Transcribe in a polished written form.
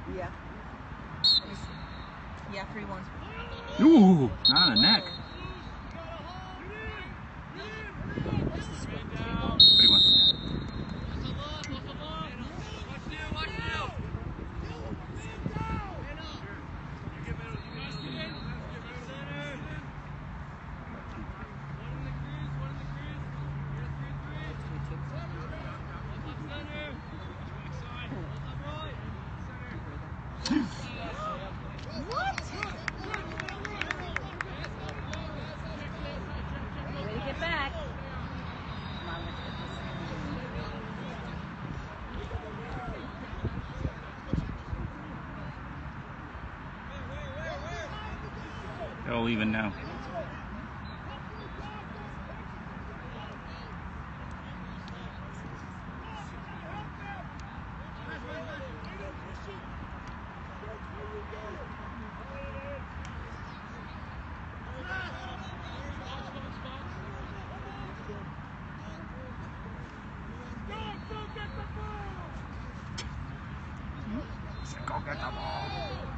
Yeah. Yeah, 3-1. Ooh, not on the neck. What do you want to say? What? Way to get back. Come on, let's get this. They're all even now. Go get the ball!